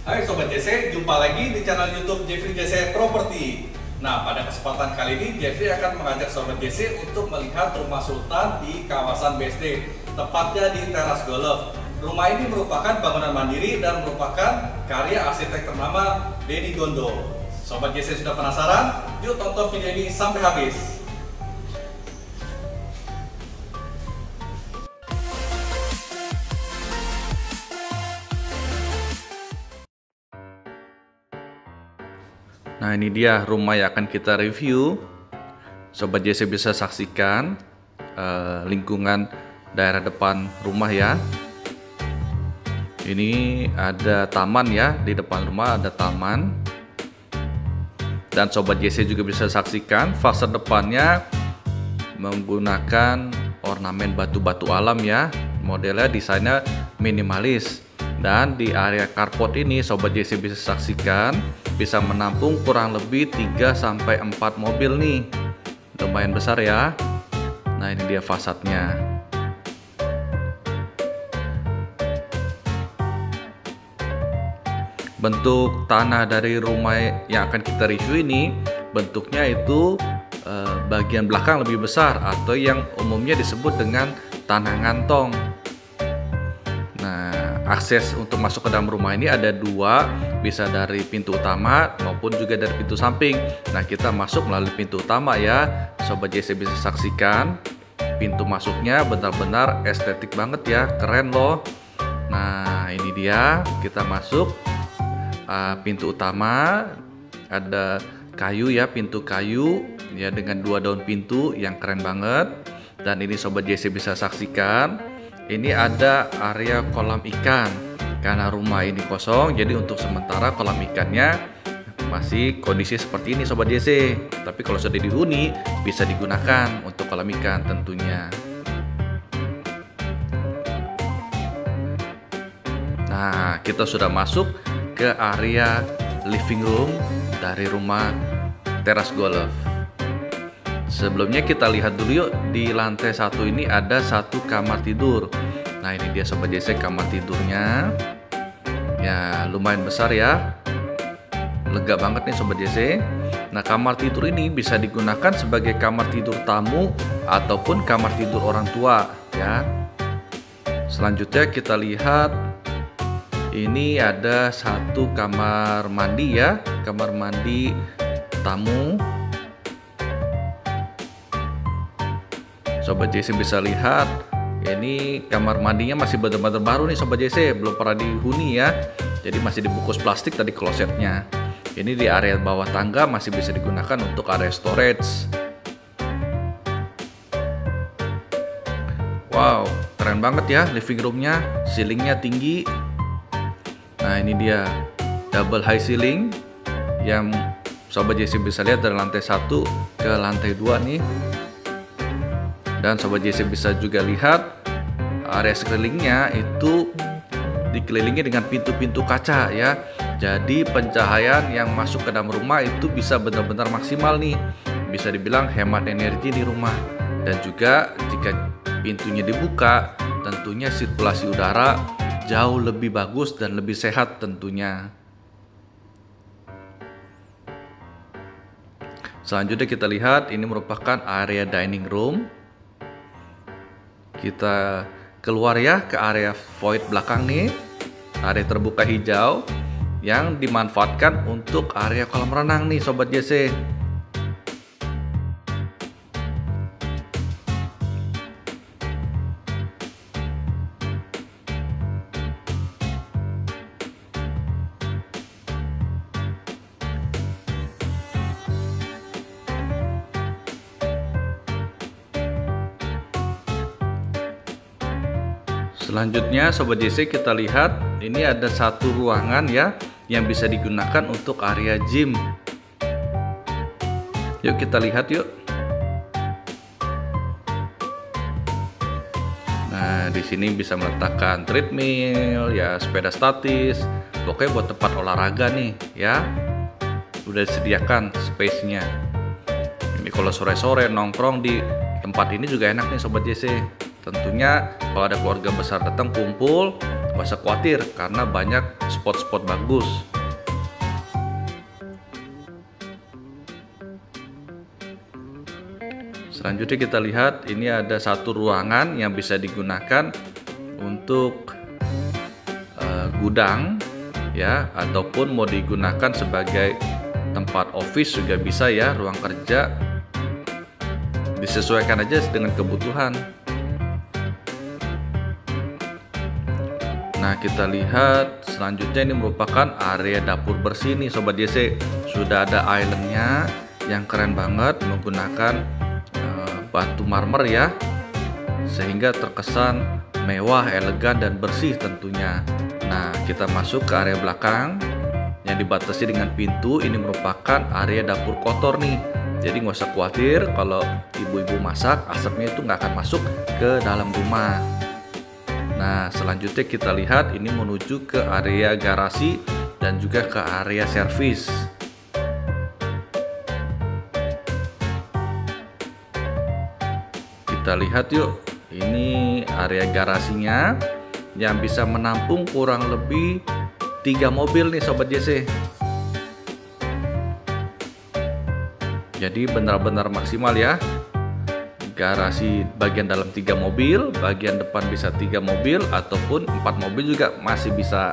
Hai Sobat JC, jumpa lagi di channel YouTube Jeffrey JC Property. Nah, pada kesempatan kali ini Jeffrey akan mengajak Sobat JC untuk melihat rumah sultan di kawasan BSD, tepatnya di Teras Golf. Rumah ini merupakan bangunan mandiri dan merupakan karya arsitek ternama Denny Gondo. Sobat JC sudah penasaran? Yuk tonton video ini sampai habis. Nah, ini dia rumah yang akan kita review. Sobat JC bisa saksikan lingkungan daerah depan rumah ya. Ini ada taman ya, di depan rumah ada taman. Dan Sobat JC juga bisa saksikan fasad depannya menggunakan ornamen batu-batu alam ya. Modelnya desainnya minimalis. Dan di area carport ini Sobat JC bisa saksikan bisa menampung kurang lebih 3-4 mobil nih. Lumayan besar ya. Nah, ini dia fasadnya. Bentuk tanah dari rumah yang akan kita review ini bentuknya itu bagian belakang lebih besar atau yang umumnya disebut dengan tanah ngantong. Akses untuk masuk ke dalam rumah ini ada dua, bisa dari pintu utama maupun juga dari pintu samping. Nah, kita masuk melalui pintu utama ya. Sobat JC bisa saksikan pintu masuknya benar-benar estetik banget ya, keren loh. Nah, ini dia, kita masuk pintu utama, ada kayu ya, pintu kayu ya dengan dua daun pintu yang keren banget. Dan ini Sobat JC bisa saksikan ini ada area kolam ikan. Karena rumah ini kosong, jadi untuk sementara kolam ikannya masih kondisi seperti ini Sobat JC. Tapi kalau sudah dihuni bisa digunakan untuk kolam ikan tentunya. Nah, kita sudah masuk ke area living room dari rumah Teras Golf. Sebelumnya kita lihat dulu yuk, di lantai satu ini ada satu kamar tidur. Nah, ini dia Sobat JC kamar tidurnya. Ya, lumayan besar ya. Lega banget nih Sobat JC. Nah, kamar tidur ini bisa digunakan sebagai kamar tidur tamu ataupun kamar tidur orang tua ya. Selanjutnya kita lihat ini ada satu kamar mandi ya, kamar mandi tamu. Sobat JC bisa lihat ini kamar mandinya masih benar-benar baru nih Sobat JC, belum pernah dihuni ya. Jadi masih dibungkus plastik tadi klosetnya. Ini di area bawah tangga masih bisa digunakan untuk area storage. Wow, keren banget ya living roomnya, ceilingnya tinggi. Nah, ini dia double high ceiling yang Sobat JC bisa lihat dari lantai 1 ke lantai 2 nih. Dan Sobat JC bisa juga lihat area sekelilingnya itu dikelilingi dengan pintu-pintu kaca ya. Jadi pencahayaan yang masuk ke dalam rumah itu bisa benar-benar maksimal nih. Bisa dibilang hemat energi di rumah. Dan juga jika pintunya dibuka, tentunya sirkulasi udara jauh lebih bagus dan lebih sehat tentunya. Selanjutnya kita lihat ini merupakan area dining room. Kita keluar ya ke area void belakang nih, area terbuka hijau yang dimanfaatkan untuk area kolam renang nih Sobat JC. Selanjutnya Sobat JC kita lihat ini ada satu ruangan ya yang bisa digunakan untuk area gym. Yuk kita lihat yuk. Nah, di sini bisa meletakkan treadmill ya, sepeda statis. Pokoknya buat tempat olahraga nih ya. Udah disediakan space-nya. Ini kalau sore-sore nongkrong di tempat ini juga enak nih Sobat JC. Tentunya kalau ada keluarga besar datang kumpul Gak usah khawatir karena banyak spot-spot bagus. Selanjutnya kita lihat ini ada satu ruangan yang bisa digunakan untuk gudang ya, ataupun mau digunakan sebagai tempat office juga bisa ya, ruang kerja. Disesuaikan aja dengan kebutuhan. Nah, kita lihat selanjutnya ini merupakan area dapur bersih nih Sobat JC. Sudah ada islandnya yang keren banget menggunakan batu marmer ya, sehingga terkesan mewah, elegan, dan bersih tentunya. Nah, kita masuk ke area belakang yang dibatasi dengan pintu. Ini merupakan area dapur kotor nih, jadi nggak usah khawatir kalau ibu-ibu masak asapnya itu nggak akan masuk ke dalam rumah. Nah, selanjutnya kita lihat ini menuju ke area garasi dan juga ke area servis. Kita lihat yuk, ini area garasinya yang bisa menampung kurang lebih 3 mobil nih Sobat JC. Jadi benar-benar maksimal ya. Garasi bagian dalam 3 mobil, bagian depan bisa 3 mobil ataupun 4 mobil juga masih bisa.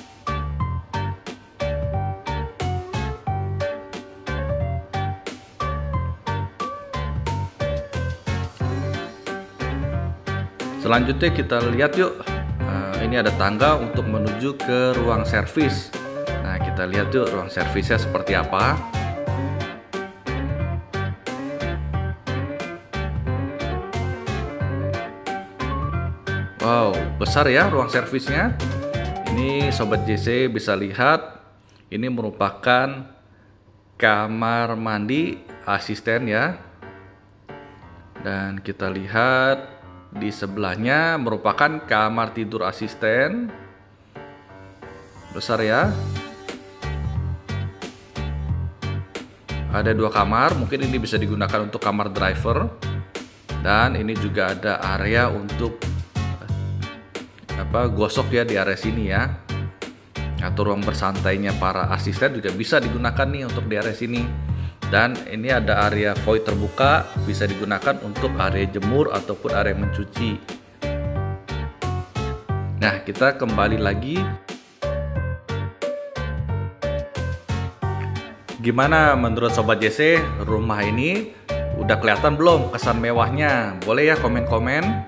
Selanjutnya kita lihat yuk, ini ada tangga untuk menuju ke ruang servis. Nah, kita lihat yuk ruang servisnya seperti apa. Wow, besar ya ruang servisnya. Ini Sobat JC bisa lihat, ini merupakan kamar mandi asisten ya. Dan kita lihat di sebelahnya merupakan kamar tidur asisten. Besar ya. Ada 2 kamar, mungkin ini bisa digunakan untuk kamar driver. Dan ini juga ada area untuk gosok ya di area sini ya. Atau ruang bersantainya para asisten juga bisa digunakan nih untuk di area sini. Dan ini ada area void terbuka, bisa digunakan untuk area jemur ataupun area mencuci. Nah, kita kembali lagi. Gimana menurut Sobat JC, rumah ini udah kelihatan belum kesan mewahnya? Boleh ya komen-komen.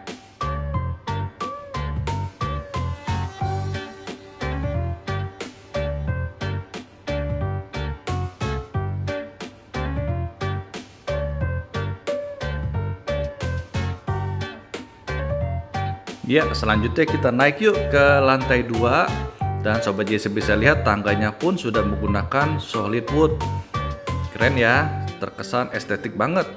Ya, selanjutnya kita naik yuk ke lantai 2. Dan Sobat JC bisa lihat tangganya pun sudah menggunakan solid wood. Keren ya, terkesan estetik banget.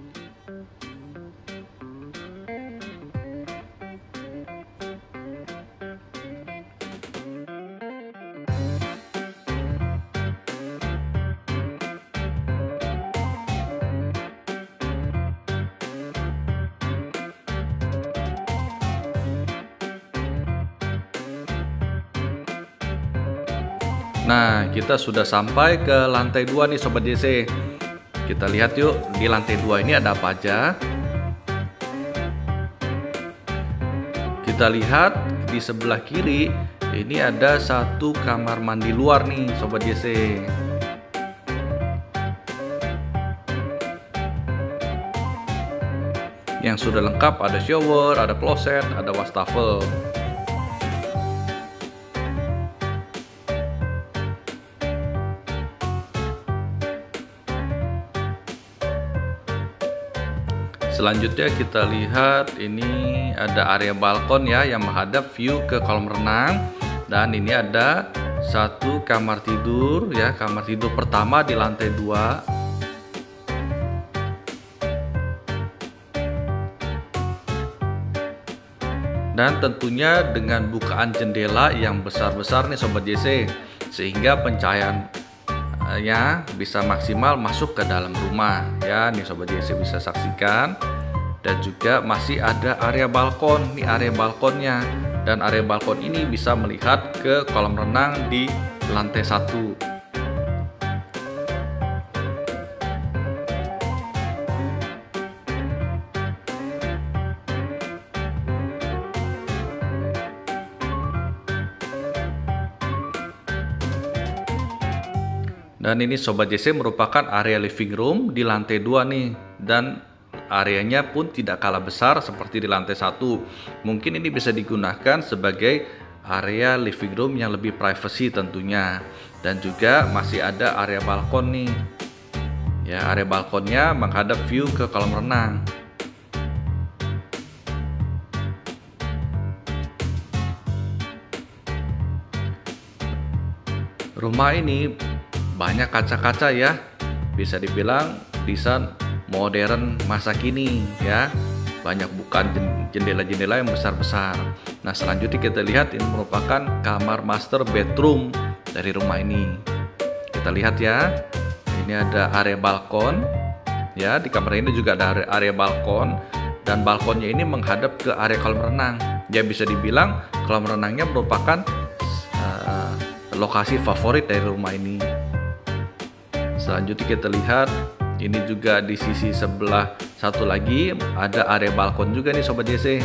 Nah, kita sudah sampai ke lantai 2 nih Sobat JC. Kita lihat yuk, di lantai 2 ini ada apa aja. Kita lihat di sebelah kiri, ini ada satu kamar mandi luar nih Sobat JC. Yang sudah lengkap, ada shower, ada kloset, ada wastafel. Selanjutnya kita lihat ini ada area balkon ya yang menghadap view ke kolam renang. Dan ini ada satu kamar tidur ya, kamar tidur pertama di lantai 2. Dan tentunya dengan bukaan jendela yang besar-besar nih Sobat JC, sehingga pencahayaannya bisa maksimal masuk ke dalam rumah ya. Nih Sobat JC bisa saksikan. Dan juga masih ada area balkon, nih area balkonnya. dan area balkon ini bisa melihat ke kolam renang di lantai 1. Dan ini Sobat JC merupakan area living room di lantai 2 nih, dan areanya pun tidak kalah besar seperti di lantai 1. Mungkin ini bisa digunakan sebagai area living room yang lebih privacy tentunya. Dan juga masih ada area balkon nih. Ya, area balkonnya menghadap view ke kolam renang. Rumah ini banyak kaca-kaca ya, bisa dibilang desain modern masa kini ya. Banyak bukan jendela-jendela yang besar-besar. Nah, selanjutnya kita lihat ini merupakan kamar master bedroom dari rumah ini. Kita lihat ya, ini ada area balkon ya. Di kamar ini juga ada area balkon, dan balkonnya ini menghadap ke area kolam renang. Ya, bisa dibilang kolam renangnya merupakan lokasi favorit dari rumah ini. Selanjutnya kita lihat ini juga di sisi sebelah satu lagi ada area balkon juga nih Sobat JC.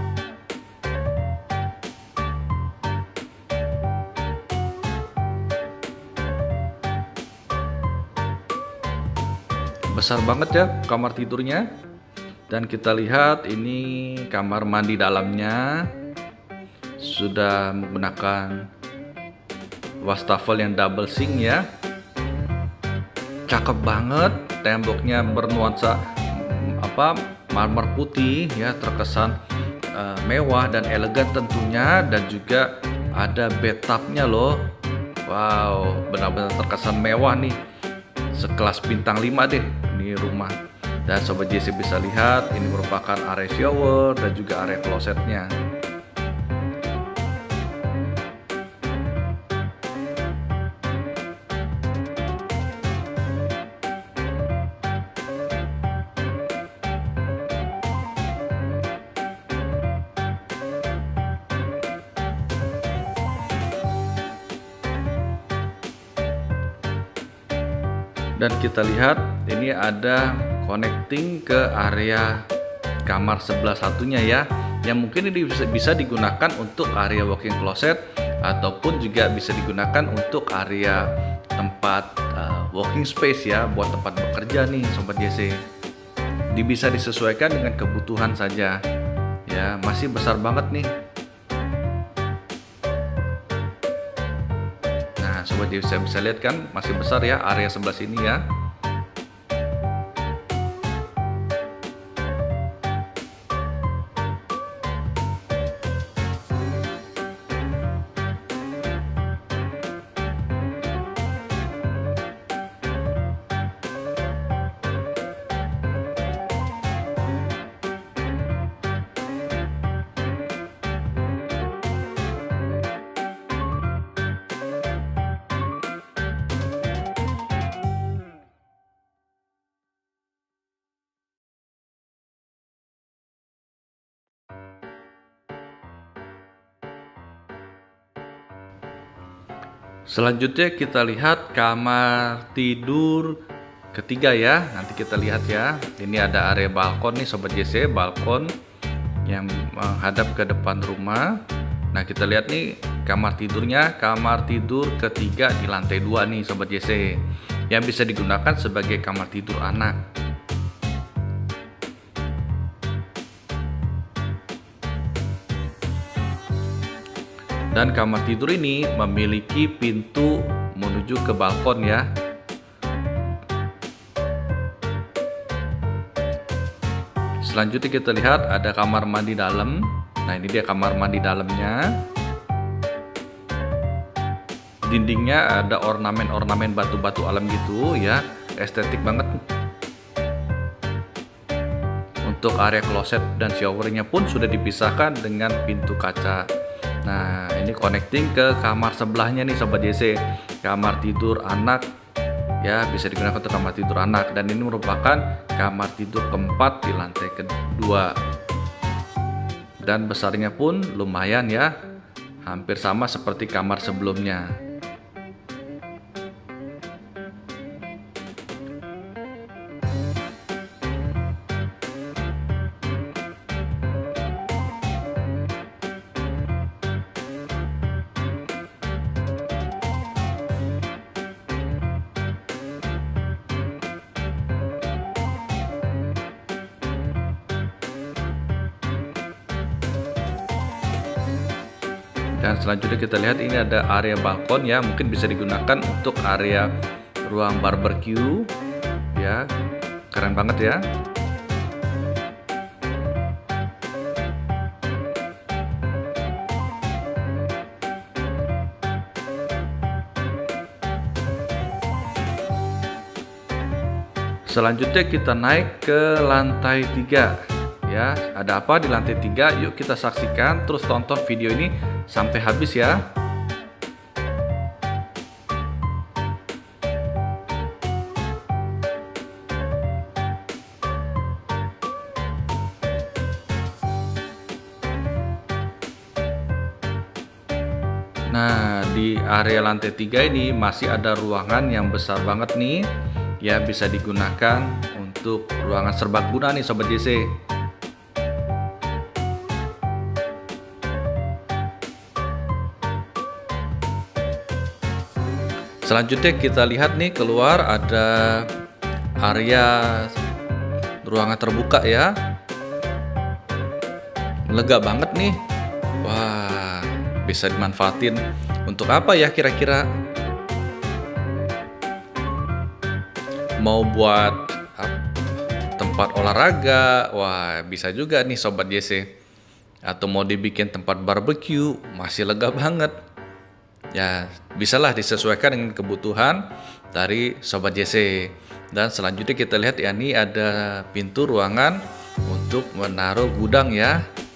Besar banget ya kamar tidurnya. Dan kita lihat ini kamar mandi dalamnya sudah menggunakan wastafel yang double sink ya. Cakep banget, temboknya bernuansa marmer putih ya, terkesan mewah dan elegan tentunya. Dan juga ada bathtubnya loh. Wow, benar-benar terkesan mewah nih, sekelas bintang 5 deh ini rumah. Dan Sobat JC bisa lihat ini merupakan area shower dan juga area klosetnya. Dan kita lihat ini ada connecting ke area kamar sebelah satunya ya, yang mungkin ini bisa digunakan untuk area walk-in closet ataupun juga bisa digunakan untuk area tempat walking space ya, buat tempat bekerja nih Sobat JC. Bisa disesuaikan dengan kebutuhan saja ya, masih besar banget nih. Sobat JC bisa lihat kan, masih besar ya area sebelah sini ya. Selanjutnya kita lihat kamar tidur ketiga ya. Nanti kita lihat ya. Ini ada area balkon nih Sobat JC, balkon yang menghadap ke depan rumah. Nah, kita lihat nih kamar tidurnya, kamar tidur ketiga di lantai 2 nih Sobat JC, yang bisa digunakan sebagai kamar tidur anak. Dan kamar tidur ini memiliki pintu menuju ke balkon ya. Selanjutnya kita lihat ada kamar mandi dalam. Nah, ini dia kamar mandi dalamnya. Dindingnya ada ornamen-ornamen batu-batu alam gitu ya, estetik banget. Untuk area kloset dan showernya pun sudah dipisahkan dengan pintu kaca. Nah, ini connecting ke kamar sebelahnya nih Sobat JC, kamar tidur anak ya, bisa digunakan untuk kamar tidur anak. Dan ini merupakan kamar tidur keempat di lantai kedua. dan besarnya pun lumayan ya, hampir sama seperti kamar sebelumnya. Dan selanjutnya kita lihat ini ada area balkon ya, mungkin bisa digunakan untuk area ruang barbecue ya, keren banget ya. Selanjutnya kita naik ke lantai 3 ya. Ada apa di lantai 3? Yuk kita saksikan, terus tonton video ini sampai habis ya. Nah, di area lantai 3 ini masih ada ruangan yang besar banget nih ya, bisa digunakan untuk ruangan serbaguna nih Sobat JC. Selanjutnya kita lihat nih keluar ada area ruangan terbuka ya. Lega banget nih. Wah, bisa dimanfaatin untuk apa ya kira-kira? Mau buat tempat olahraga, wah bisa juga nih Sobat JC. Atau mau dibikin tempat barbecue, masih lega banget. Ya, bisalah disesuaikan dengan kebutuhan dari Sobat JC. Dan selanjutnya kita lihat ya, ini ada pintu ruangan untuk menaruh gudang ya.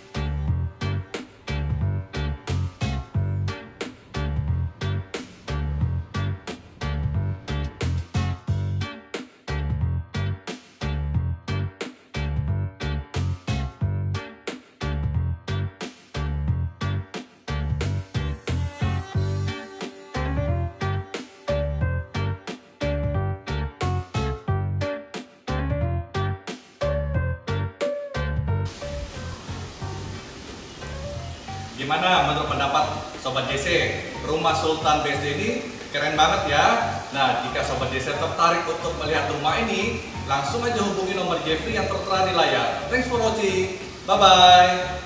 Gimana menurut pendapat Sobat JC? Rumah Sultan BSD ini keren banget ya. Nah, jika Sobat JC tertarik untuk melihat rumah ini, langsung aja hubungi nomor Jeffrey yang tertera di layar. Thanks for watching. Bye-bye.